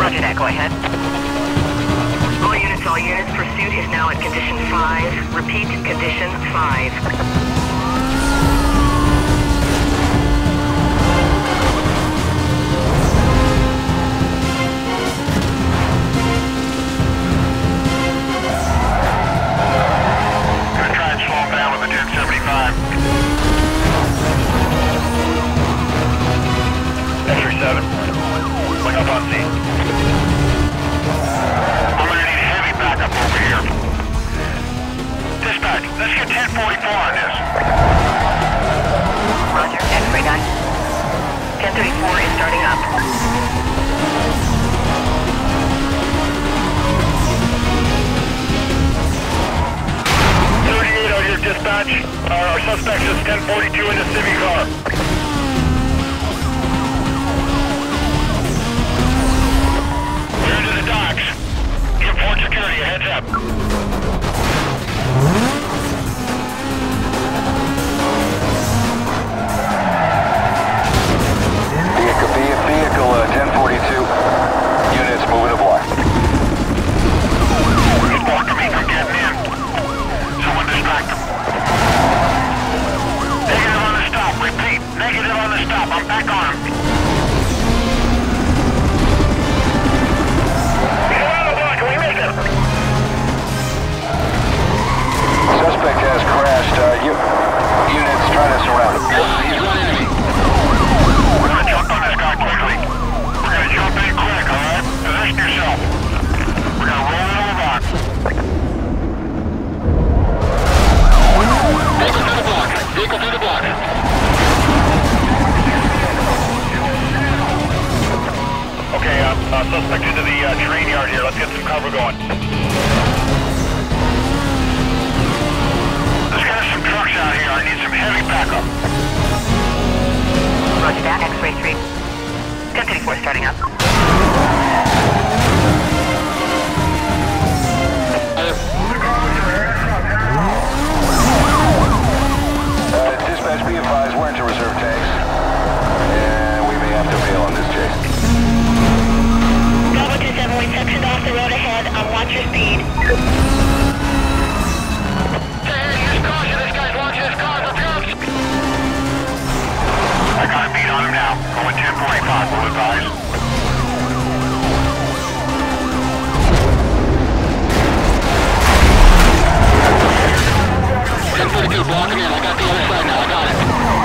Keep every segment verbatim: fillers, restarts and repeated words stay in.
Roger that, go ahead. All units, all units, pursuit is now at condition five. Repeat, condition five. seven. Look up on scene. I'm gonna need heavy backup over here. Dispatch, let's get ten forty-four on this. Roger, X-ray done. ten thirty-four is starting up. thirty-eight out here, dispatch. Our, our suspect is ten forty-two in the Civic car. Security, heads up. Vehicle, vehicle uh, ten forty-two. Units moving to block. He's blocking me from getting in. Someone distract him. Negative on the stop. Repeat. Negative on the stop. I'm back on him. Suspect has crashed. Uh, you, units trying to surround him. He's running me. We're gonna jump on this guy quickly. We're gonna jump in quick, alright? Position yourself. We're gonna roll it over on. Vehicle through the block. Vehicle through the block. Okay, uh, uh, suspect into the uh, train yard here. Let's get some cover going. Trucks out here. I need some heavy backup. Roger that, X-ray three. ten thirty-four starting up. Uh, dispatch, be advised, we're into reserve tanks. And we may have to bail on this chase. Bravo two seven, we sectioned off the road ahead. On watch your speed. I got a beat on him now. Going ten forty-five, will advise. ten forty-two, blocking in. I got the other side now. I got it.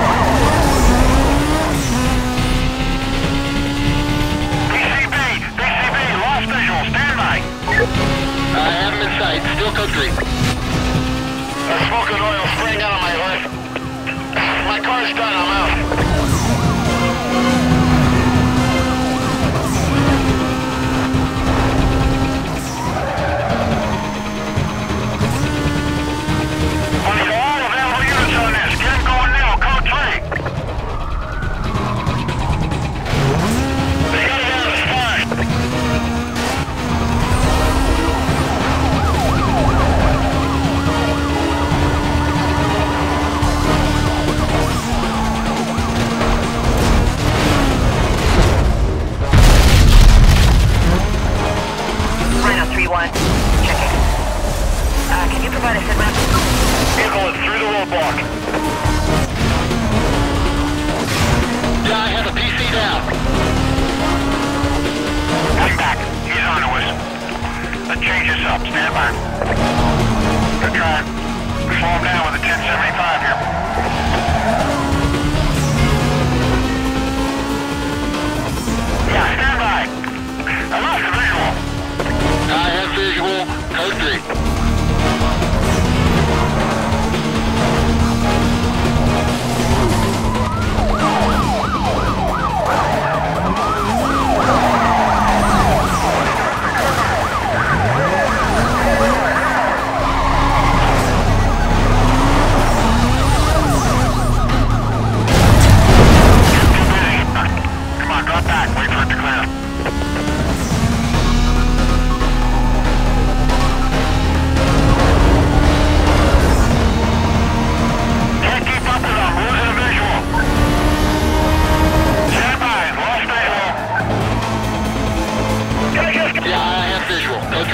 B C B! B C B! Lost visual. Stand by. I have him in sight. Still country. There's smoke and oil spraying out of my life. My car's done. I'm out.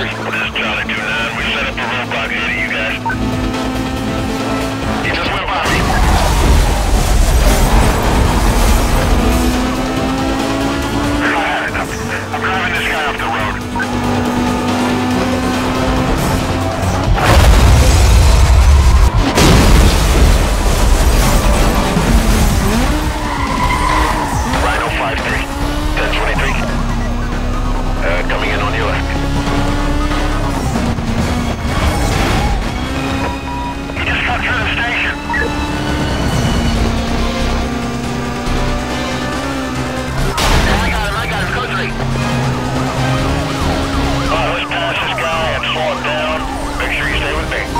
country. This is Charlie two nine. We set up a roadblock here to you guys. He just went by me. I'm driving this guy off the road. Rhino five three. ten twenty-three. Uh, coming in on your left. He just cut through the station. I got him, I got him, code three. Oh, let's pass this guy and slow him down. Make sure you stay with me.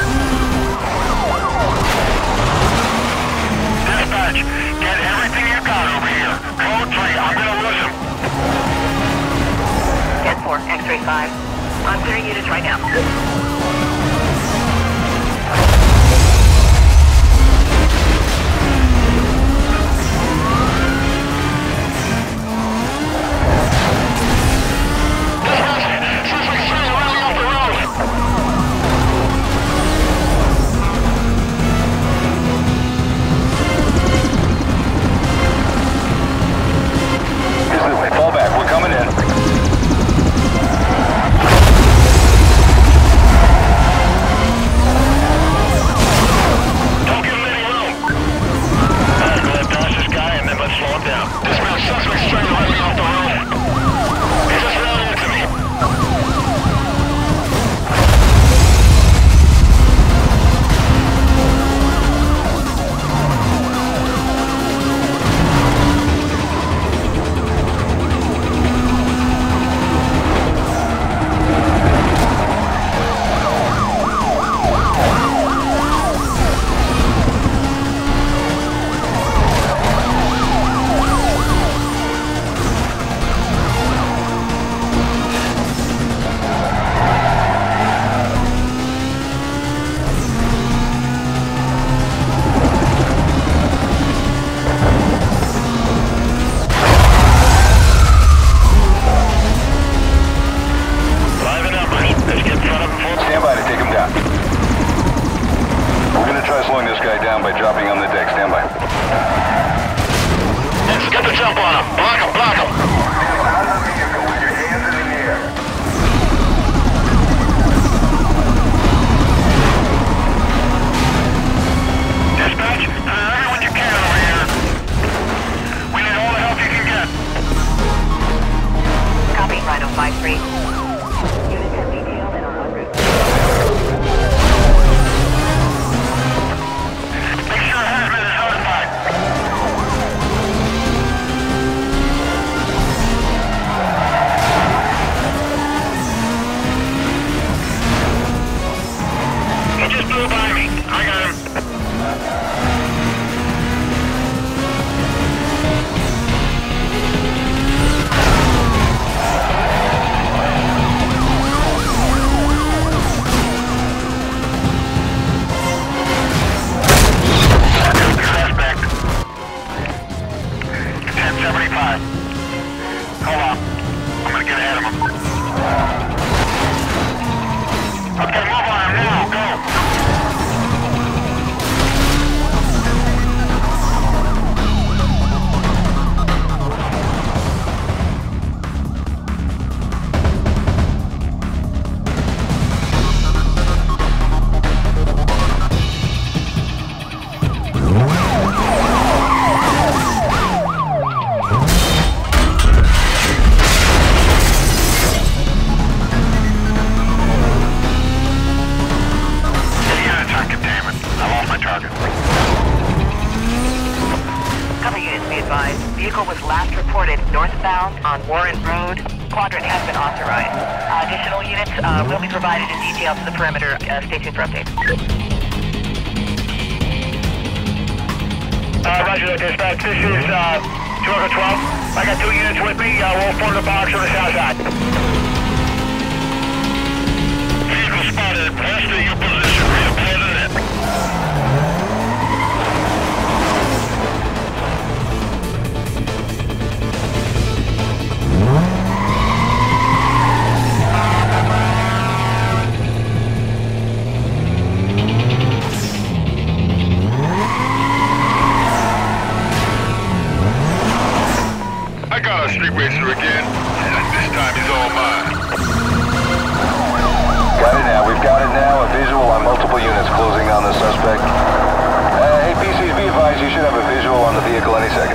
Dispatch, get everything you got over here. Code three, I'm gonna lose him. ten four, X-ray five. I'm clearing units right now. Fall back, we're coming in. Don't give him any room. Alright, go ahead, pass this guy and then let's slow him down. This man suspect's trying to run me off the road. He just ran into me. Stand by to take him down. We're gonna try slowing this guy down by dropping on the deck. Stand by. Let's get the jump on him. Block him, block him. On the vehicle with your hands in the air. Dispatch, uh, everyone you can over here. We need all the help you can get. Copy, Rhino five three. Units have detailed and are en route. Make sure Hazmat is notified. He just blew by me. I got him. Suspect. ten seventy-five. Hold on. I'm gonna get ahead of him. Okay, move on him now. Go. Vehicle was last reported northbound on Warren Road. Quadrant has been authorized. Uh, additional units uh, will be provided in detail to the perimeter. Uh, stay tuned for updates. Uh, roger that, dispatch. This is uh, two over twelve. I got two units with me. Uh, we'll form the box on the south side. Vehicle spotted. Pass to your position. Reapply the net. all mine. Got it now. We've got it now. A visual on multiple units closing on the suspect. Uh, hey, P Cs, be advised you should have a visual on the vehicle any second.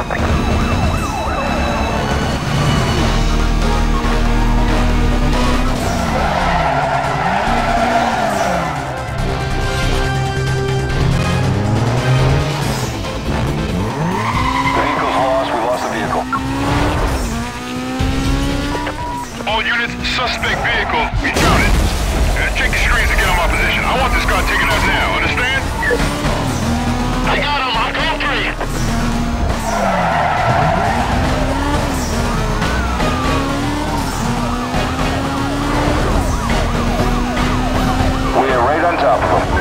The vehicle's lost. We lost the vehicle. All units, suspect vehicle. We found it. Uh, check the screens to get on my position. I want this car taken out now. Understand? I got him. I'm country. We are right on top of them.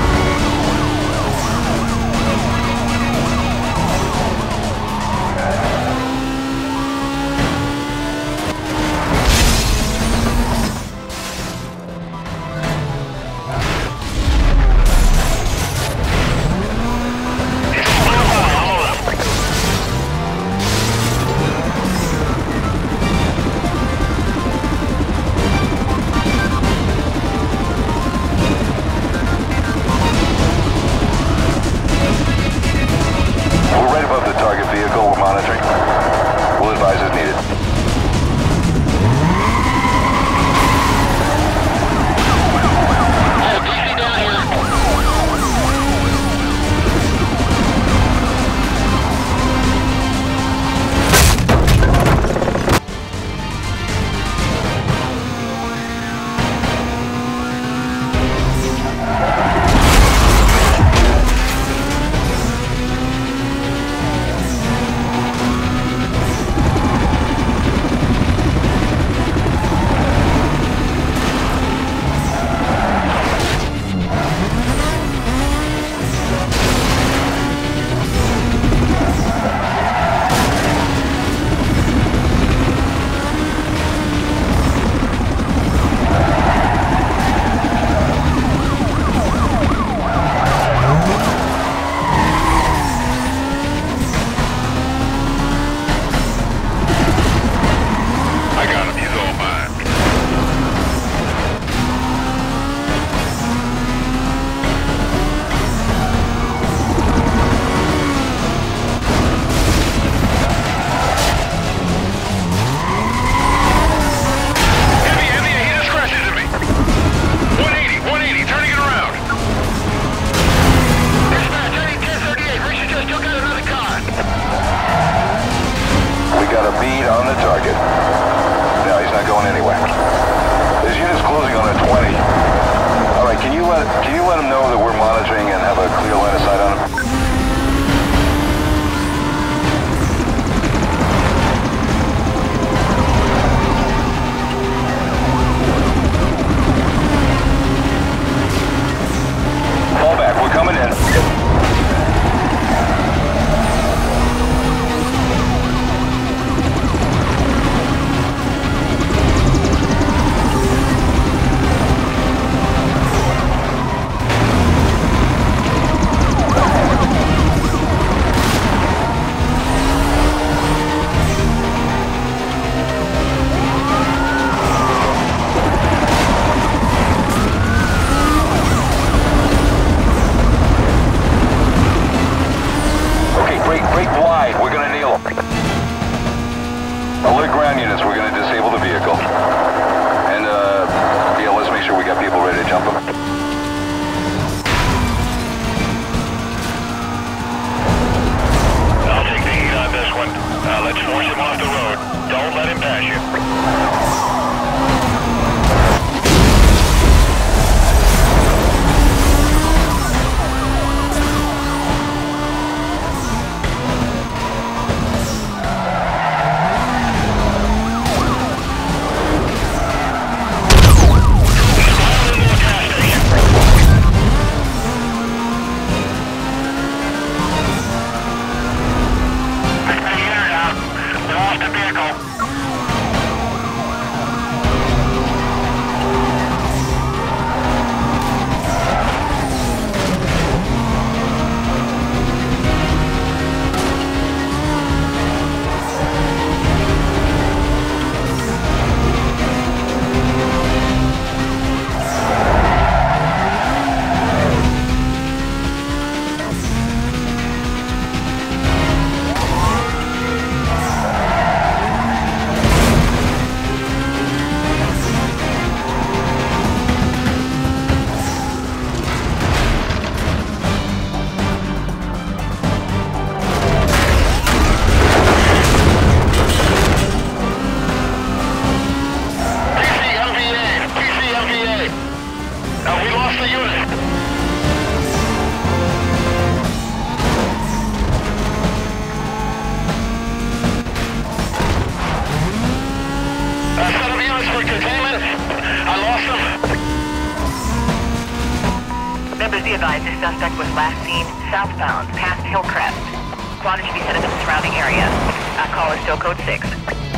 be advised, this suspect was last seen southbound, past Hillcrest. Squad should be sent into the surrounding area. Uh, call is still code six.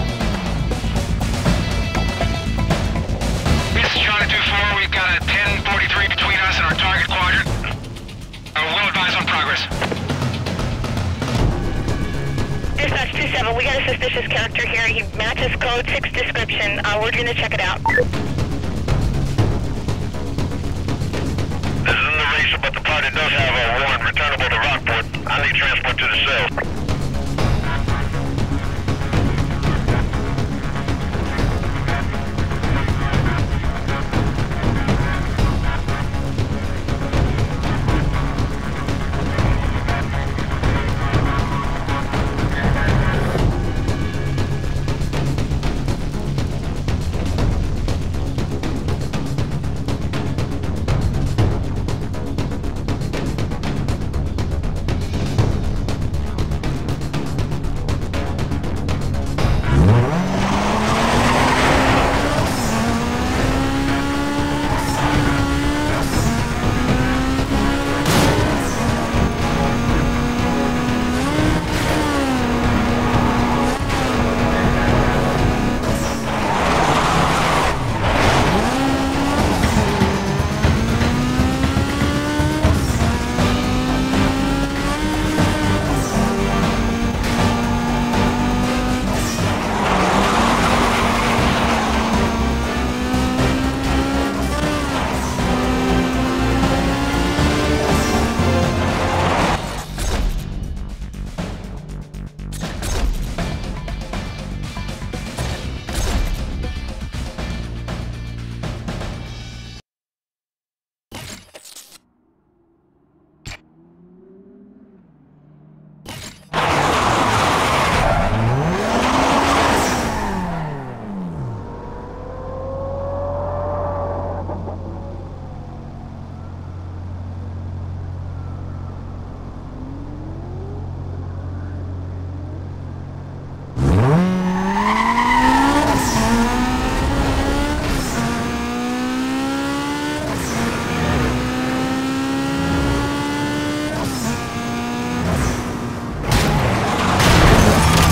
This is Charlie two four. We've got a ten forty-three between us and our target quadrant. Uh, we'll advise on progress. Dispatch two seven, we got a suspicious character here. He matches code six description. Uh, we're going to check it out. This isn't the racer, but the party does have a warrant returnable to Rockport. I need transport to the cell.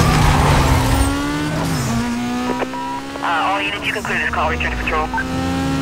All units, you conclude this call. Return to patrol.